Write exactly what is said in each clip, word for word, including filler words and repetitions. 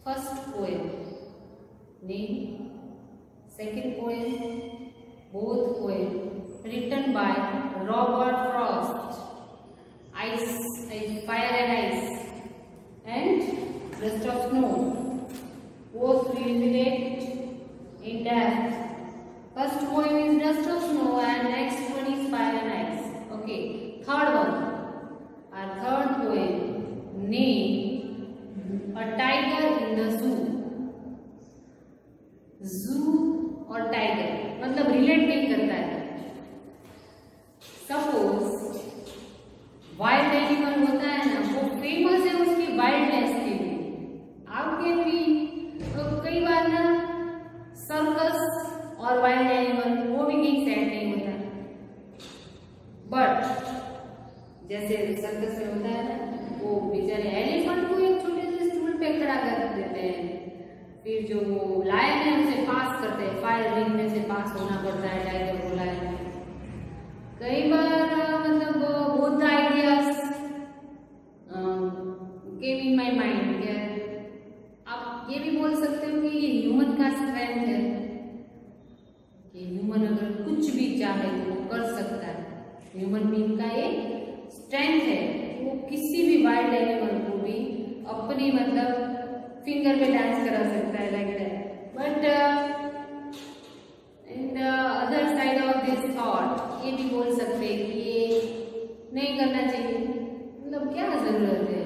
first poem name, second poem, both poem written by Robert Frost, Ice, Fire and Ice, and Dust of Snow. Both will relate in depth. First poem is Dust of Snow and next one is Fire and Ice. Okay, third one. Our third poem name, A Tiger in the Zoo. Zoo और tiger मतलब relate नहीं करता है. Suppose wild animal होता है ना, वो famous है उसकी वाइल्डनेस के लिए. आपके भी तो कई बार ना सर्कस और वाइल्ड एनिमल वो भी कहीं सेट नहीं होता. बट जैसे सर्कस में होता है ना, वो बेचारे एलिफेंट को एक छोटे से स्टूल पे खड़ा कर देते हैं, फिर जो वो लायन है उसे पास करते हैं, फायर रिंग में से पास होना पड़ता है टाइगर को, लायन. कई बार मतलब both ideas came in my mind. आप ये भी बोल सकते हो कि ये ह्यूमन का स्ट्रेंथ है कि ह्यूमन अगर कुछ भी चाहे तो वो कर सकता है. ह्यूमन बीइंग का ये स्ट्रेंथ है, वो किसी भी वाइल्ड एनिमल को भी अपनी मतलब फिंगर पे डांस करा सकता है, like that. But in the other side of this thought ये भी बोल सकते हैं कि ये नहीं करना चाहिए. मतलब क्या जरूरत है,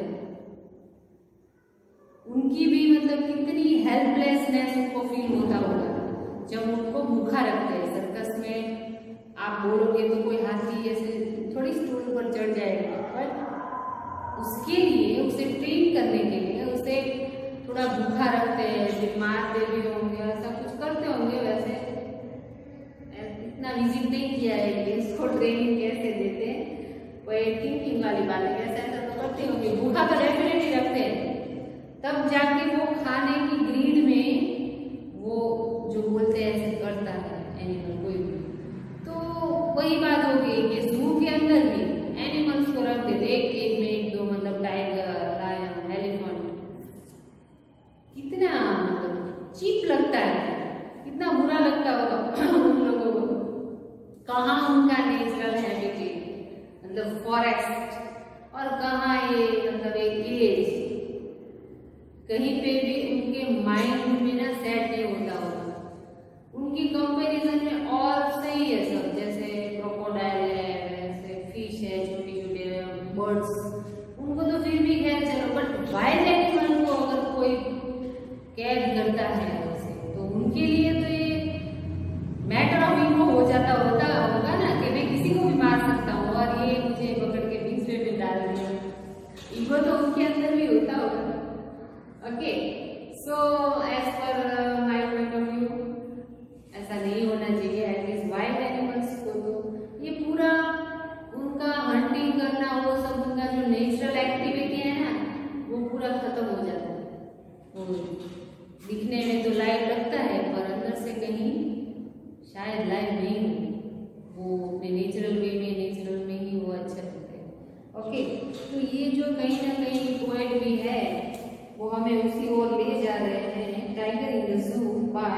उनकी भी मतलब कितनी हेल्पलेसनेस उनको फील होता होगा जब उनको भूखा रखते हैं. सर्कस में आप बोलोगे तो कोई हाथी ऐसे थोड़ी स्टूल पर चढ़ जाएगा, बट उसके लिए उसे ट्रेन करने के लिए उसे थोड़ा भूखा रखते हैं, फिर मारते भी होंगे, ऐसा कुछ करते होंगे. वैसे इतना विजिट नहीं किया है कि इसको ट्रेनिंग कैसे देते हैं, वही थिंकिंग वाली बात है. ऐसा ऐसा तो करते होंगे, भूखा तो डेफिनेटली रखते हैं, तब जाके वो खाने की ग्रीड में वो जो बोलते हैं ऐसे करता है एनिमल कोई भी. तो वही बात होगी कि जू के अंदर भी एनिमल्स को रख देते एक एक में एक दो, मतलब टाइगर, लायन, एलिफेंट. कितना मतलब चीप लगता है, कितना बुरा लगता होगा उन लोगों को. कहाँ उनका नेचुरल हैबिटेट मतलब फॉरेस्ट, और कहाँ ये मतलब एक विलेज. कहीं पे भी उनके माइंड में ना सेट नहीं होता होगा. उनकी कंपैरिजन में और सही है सब, जैसे क्रोकोडाइल है, वैसे फिश है, छोटे छोटे बर्ड्स, उनको तो फिर भी खैर चलो. बट वाइल्ड एनिमल को अगर कोई कैद करता है उसे, तो उनके लिए तो ये मैटर ऑफ इगो हो जाता होता होगा ना कि मैं किसी को भी मार सकता हूँ और ये मुझे पकड़ के पिंजरे में डाल दिया. इगो तो उनके अंदर भी होता होगा. Okay, so as per my point of view ऐसा नहीं होना चाहिए. एटलीस्ट वाइल्ड एनिमल्स को तो ये पूरा उनका हंटिंग करना, वो सब उनका जो नेचुरल एक्टिविटी है ना, वो पूरा खत्म हो जाता है. दिखने में तो लाइव लगता है पर अंदर से कहीं शायद लाइव नहीं हो. वो अपने नेचुरल वे में नेचुरल में ही वो अच्छा लगता है. ओके, तो ये जो कहीं ना कहीं पोएट भी है वो हमें उसी ओर ले जा रहे हैं. Tiger in the zoo by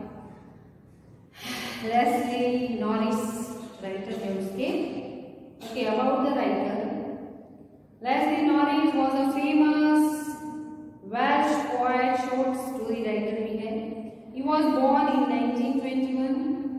Leslie Norris writer है उसके. Okay, about the writer, Leslie Norris was a famous Welsh poet, short story writer भी है. He was born in nineteen twenty-one.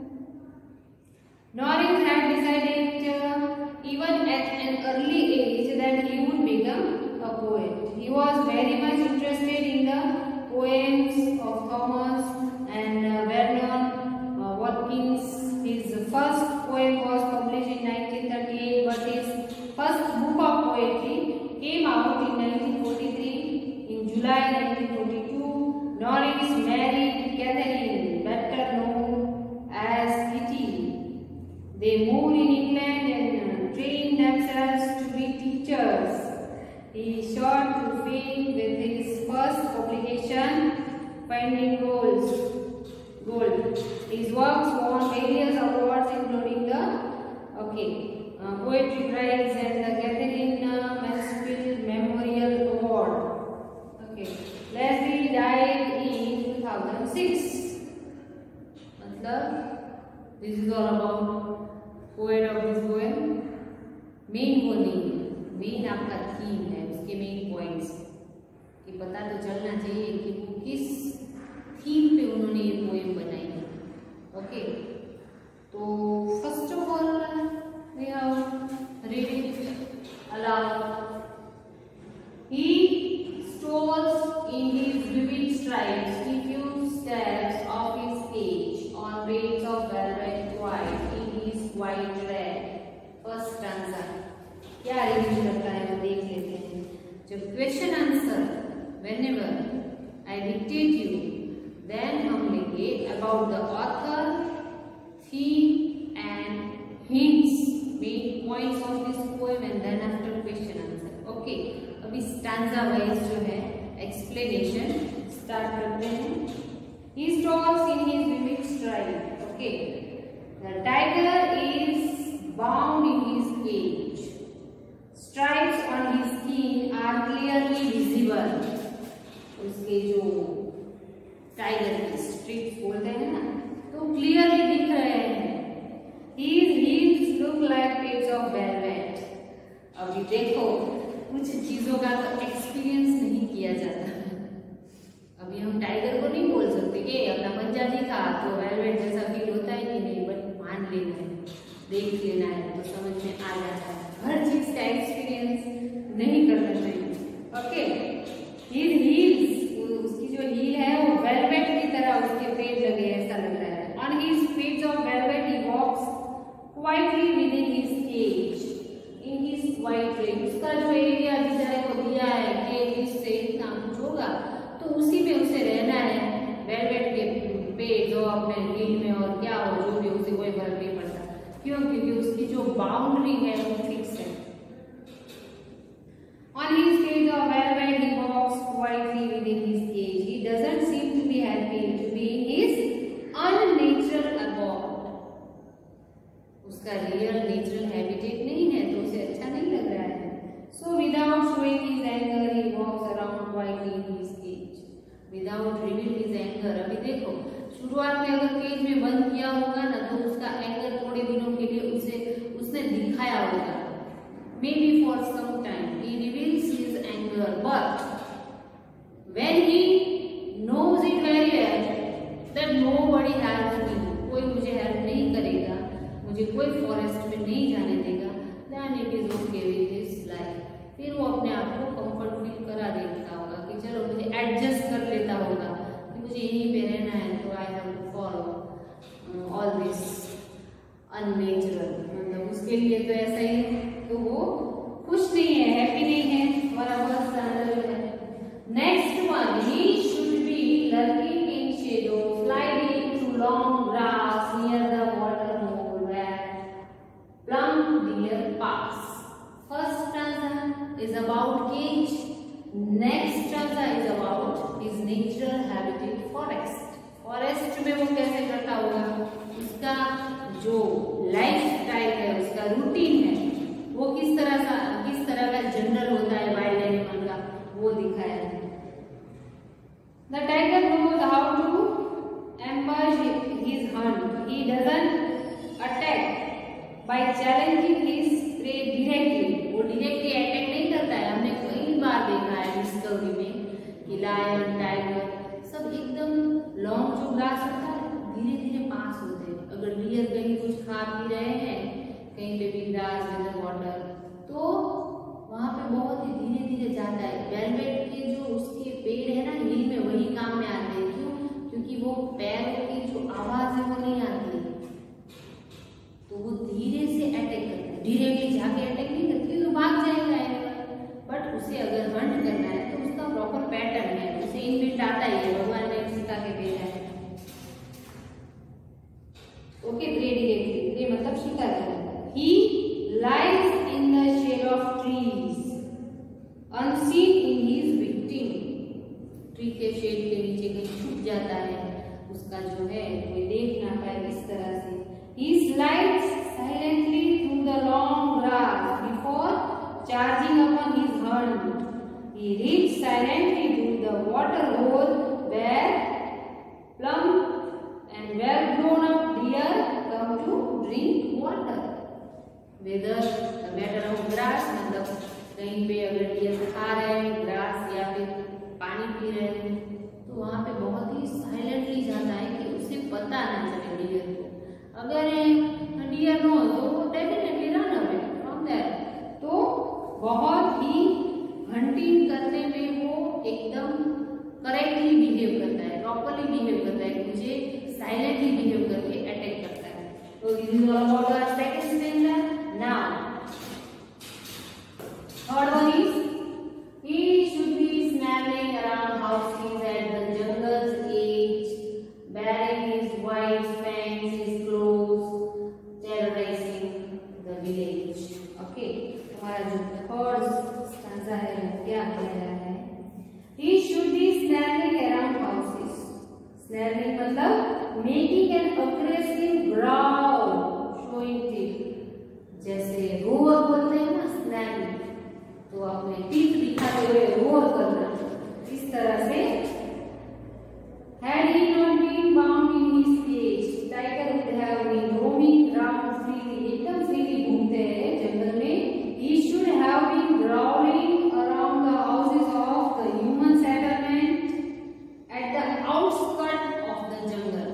Norris had decided uh, even at an early age that he would become a poet. He was very much interested in the poems of Thomas and uh, Vernon uh, Watkins. His first poem was published in nineteen thirty-eight, but his first book of poetry came out in nineteen forty-three. In July nineteen forty-two, Norris married Catherine, better known as Kitty. They moved in England and trained themselves to be teachers. He shot to fame with his first publication, Finding Goals. Gold. His works won various awards, including the okay uh, Poetry Prize and the Catherine uh, Mansfield Memorial Award. Okay, Leslie died thousand six. मतलब this is all about poet of this poem. Main वो नहीं है, main आपका theme है, उसके main points कि पता तो चलना चाहिए कि वो किस थीम पे उन्होंने ये पोएम बनाई है। ओके, तो first of all we have read it aloud. He strolls in his vivid strides, he few steps of his age, on beds of velvet white, in his white red. First stanza. क्या review करता है वो देख लेते हैं। जब question answer whenever I dictate you, then हम लेंगे about the author, theme and hints, main points of this poem, and then after question answer. Okay. अभी स्टैंजा वाइज जो है एक्सप्लेनेशन स्टार्ट करते हैं। He strolls in his vivid stride. Okay. The tiger is bound in his cage. Stripes on his skin are clearly visible. उसके जो tiger के strips बोलते हैं ना, तो क्लियरली दिख रहे हैं। His heels look like plates of velvet. अभी देखो कुछ चीजों का तो एक्सपीरियंस नहीं किया जाता। अभी हम टाइगर को नहीं बोल सकते कि अपना पंजा दिखा तो वेलवेट जैसा फील होता है कि नहीं, बट मान लेना है, देख लेना है तो समझ में आ जाता है। हर चीज का एक्सपीरियंस नहीं करना चाहिए। ओके, हिज हील्स, उसकी जो हील है वो वेलवेट की तरह उसके पेट लगे ऐसा लग रहा है। On his feet of velvet he walks quietly with in his cage, in his white leg। उसका जो एरिया डिजाइन को दिया है कि इससे इतना कुछ होगा तो उसी में उसे रहना है, वेलवेट के पे जो अपने हील में, और क्या हो जो भी उसे कोई फर्क नहीं पड़ता। क्यों? क्योंकि उसकी जो बाउंड्री है वो फिक्स है। On his cage of velvet he walks quietly within his cage. He doesn't seem to be happy to be in his unnatural abode. उसका रियल नेचुरल हैबिटेट नहीं है तो उसे अच्छा नहीं लग रहा है। So without showing his anger he walks around quietly in his cage. Without revealing his anger. अभी देखो शुरुआत में अगर केज में बंद किया होगा ना तो उसका एंगर थोड़े दिनों के लिए उसे उसने दिखाया होगा, maybe for some time he reveals his anger, but when he knows it very well that nobody helps me, कोई मुझे हेल्प नहीं करेगा, मुझे कोई फॉरेस्ट में नहीं जाने देगा, then it is okay with his life. फिर वो अपने आप को कंफर्ट फील करा देता होगा कि चलो मुझे एडजस्ट कर लेता होगा कि मुझे यहीं पे रहना है तो I have to follow all this unnatural. मतलब उसके लिए तो ऐसा ही, तो वो खुश नहीं है, हैप्पी नहीं है। और अब next one, he should be lurking in shadow sliding through long grass near the water hole where plum deer pass. First stanza is about cage. Next stanza is about his natural habitat forest. Forest में वो कैसे करता होगा, उसका जो life style है, उसका routine है, वो किस तरह का किस तरह का जनरल होता है वाइल्ड एनिमल का, वो दिखाया है। The tiger knows how to ambush his hunt. He doesn't attack by challenging his prey directly. वो डायरेक्टली अटैक नहीं करता है। हमने कई बार देखा है डिस्कवरी में कि लायन, टाइगर सब एकदम लॉन्ग जो ग्रास होता है धीरे धीरे पास होते हैं। अगर डियर कहीं कुछ खा पी रहे हैं, कहीं पे भी ग्रास वेदर वाटर, तो वहां पे बहुत ही धीरे धीरे जाता है। वेलवेट के जो उसके पेड़ है ना हील में, वही काम में आते हैं। क्यों? क्योंकि वो पैरों की जो आवाज है वो नहीं आती, तो वो धीरे से अटैक करता है। डायरेक्टली जाके अटैक नहीं करती तो भाग जाएगा एनिमल, बट उसे अगर हंट करना है तो उसका प्रॉपर पैटर्न है, उसे इनबिल्ट आता ही है, भगवान ने सिखा के भेजा है। ओके, डायरेक्टली मतलब शिकार करना। He lies in the shade of trees unseen in his victim. Tree के शेड के नीचे कहीं छुप जाता है, उसका जो है कोई देख ना पाए इस तरह से। He slides silently through the long grass before charging upon his hunt. He reaches silently to the water hole where silently behave करके अटैक करता है। तो this is all about the second stanza. Now third one is he should be snapping around houses at the jungle's edge, bearing his white fangs, his claws, terrorizing the village. Okay, हमारा जो third stanza है वो क्या कह रहा है? He should be snapping around houses. Snapping मतलब making an aggressive growl, showing teeth. जैसे रोअर बोलते हैं ना snapping, तो अपने टीथ दिखाते हुए रोअर करना। इस तरह से had he not been bound in his cage, tiger would have been roaming around freely. एकदम freely घूमते हैं जंगल में। He should have been growling around the houses of the human settlement at the outskirts of the jungle.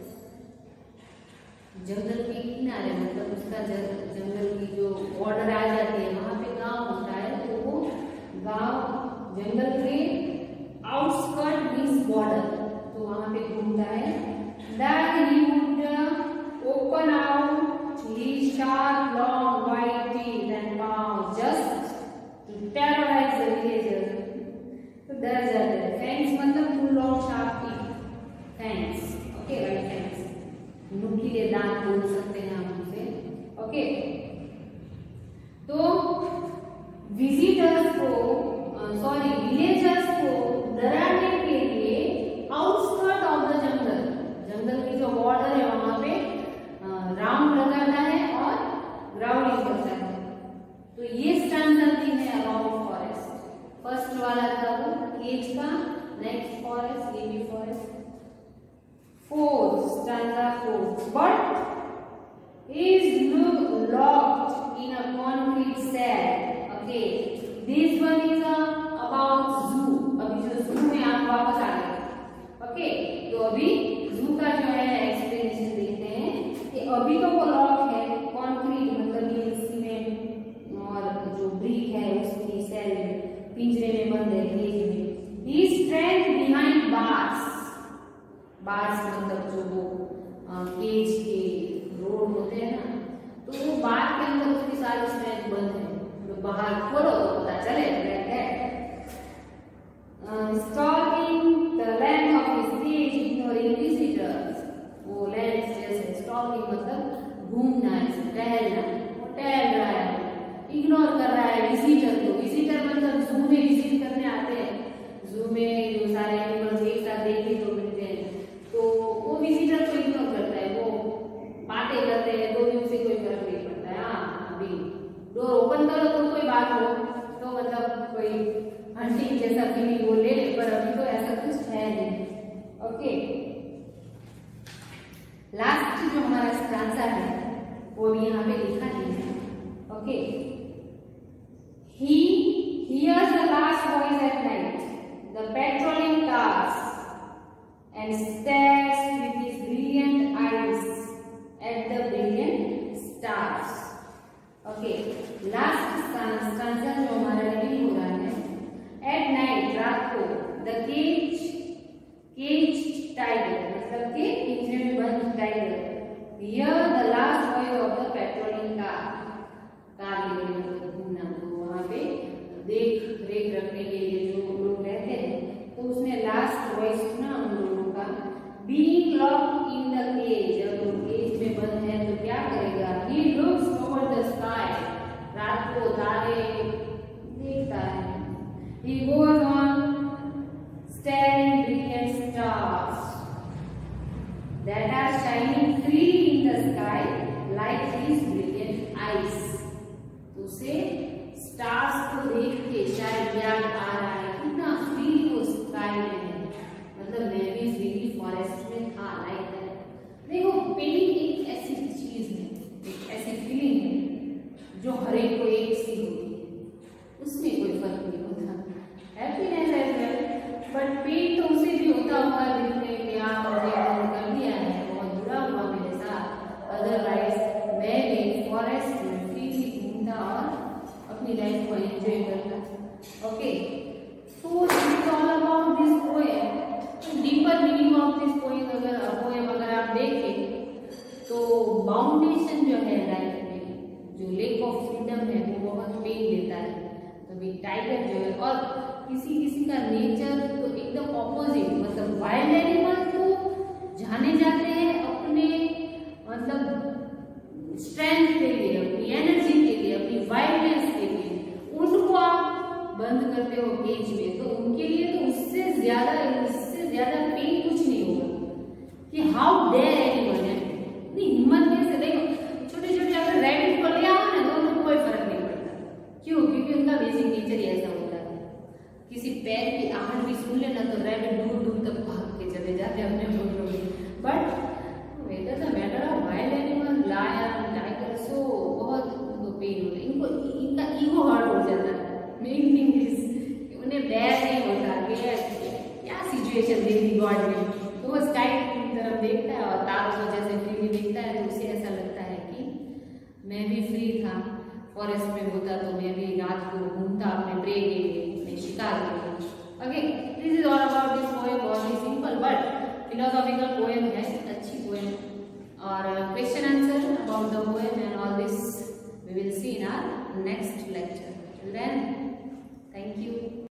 जंगल के किनारे मतलब उसका जंगल की जो बॉर्डर आ जाती है वहां पे गांव होता है, तो वो गांव जंगल के आउटस्कर्ट मींस बॉर्डर, तो वहां पे घूमता है। Then he would open out his sharp long white teeth and paws just to terrorize the villagers. तो डर जाते हैं। Fangs मतलब full long sharp teeth, fangs, okay, right fangs, नुकीले दांत बोल सकते हैं हम उसे। ओके, तो विजिटर्स को सॉरी विलेजर्स को डराने के लिए आउटस्कर्ट ऑफ द जंगल, जंगल की जो बॉर्डर है वहां पे राउंड लगाता है और ग्राउंडिंग करता है। तो ये स्टैंजा तीन है अबाउट फॉरेस्ट। फर्स्ट वाला था वो केज का, नेक्स्ट फॉरेस्ट, ये भी forest. Fourth stanza four. But is locked in a concrete cell. Okay, this one is a about zoo. अभी जो zoo में आप वापस आ गए। Okay, तो अभी zoo का जो है एक्सप्लेनेशन देखते हैं कि अभी तो वो लॉक है, कॉन्क्रीट मतलब ये सीमेंट और जो ब्रिक है उसकी सेल में पिंजरे में बंद है, केज में। He is trapped behind bars. Bars मतलब जो वो केज के रोड होते हैं ना, तो वो बार के अंदर उसकी सारी स्ट्रेंथ बंद है, तो बाहर खोलो तो पता चले stalking the land of his cage ignoring visitors. वो लैंड जैसे स्टॉकिंग मतलब घूमना, टहलना, वो टहल रहा है, इग्नोर कर रहा है विजिटर को। विजिटर मतलब जू में विजिट करने आते हैं, जू में जो सारे एनिमल्स एक साथ देखने को मिलते हैं, तो वो विजिटर को इग्नोर करता है, वो बातें करते हैं तो भी उसे कोई फर्क नहीं पड़ता है। हाँ, अभी डोर ओपन करो तो कोई बात हो तो मतलब कोई हंटिंग जैसा फीलिंग वो ले ले, पर अभी तो ऐसा कुछ है नहीं। ओके, लास्ट जो हमारा स्टैंजा है वो भी यहाँ पे लिखा नहीं है। Okay, he hears the last voice at night, the patrolling cars, and stares with his brilliant eyes at the brilliant stars. Okay, last stanza जो हमारा रीडिंग हो रहा है, at night रात को the cage cage tiger मतलब कि पिंजरे में बंद tiger hear the last voice of the patrolling car, car लेके मतलब घूमना, तो वहाँ पे देख रेख रखने के लिए जो लोग रहते हैं, तो उसने लास्ट वॉइस सुना उन लोगों का। Being locked in the cage, जब वो केज में बंद है तो क्या करेगा? He looks toward the sky, रात को तारे देखता है। He goes on staring brilliant stars that are shining freely in the sky like his brilliant eyes. तो उसे स्टार्स को देख के शायद याद आ रहा है कितना फ्री वो स्काई में है, मतलब मैं भी फ्री फॉरेस्ट में था, लाइक दैट। देखो, पेन एक ऐसी चीज है, एक ऐसी फीलिंग है जो हर एक को एक सी होती है, उसमें कोई फर्क नहीं होता। Happiness as well, but pain तो उसे भी होता होगा दिल में कि आप मुझे कर दिया है, बहुत बुरा हुआ मेरे साथ, अदरवाइज मैं भी फॉरेस्ट में फ्रीली घूमता और अपनी लाइफ को एंजॉय करता। ओके, सो फाउंडेशन जो है लाइफ में, जो लेक ऑफ फ्रीडम है वो बहुत पेन देता है। तो भी टाइगर जो है, और किसी किसी का नेचर तो एकदम ऑपोजिट, मतलब वाइल्ड एनिमल तो जाने जाते हैं अपने मतलब स्ट्रेंथ के लिए, अपनी एनर्जी के लिए, अपनी वाइल्डनेस के लिए। उनको आप बंद करते हो केज में तो उनके लिए तो उससे ज्यादा उससे ज्यादा पेन कुछ नहीं होगा कि हाउ डेयर एनिमल है। नहीं, हिम्मत कैसे, देखो छोटे छोटे अगर रैबिट को ले आओ ना तो उनको कोई फर्क नहीं पड़ता। क्यों? क्योंकि उनका बेसिक नेचर ही ऐसा होता है। किसी पैर की आहट भी सुन लेना तो रैबिट दूर दूर तक भाग के चले जाते हैं अपने घोंसलों में। But weather the matter of wild animal, lion, tiger, so बहुत उनको पेन होता है, इनको इनका ईगो हर्ट हो जाता है। मेन थिंग इज उन्हें बैर नहीं होता कि क्या सिचुएशन दे दी गॉड ने। तो वो स्काई की तरफ देखता है और तारों को जैसे फ्री देखता है तो उसे ऐसा लगता है कि मैं भी फ्री था, फॉरेस्ट में होता तो मैं भी रात को घूमता अपने प्रे के लिए, अपने शिकार के लिए। Okay, this is all about this poem, बहुत ही सिंपल बट फिलोसॉफिकल पोएम है, अच्छी पोएम। और question answer about the poem and all this we will see in our next lecture. Till then, thank you.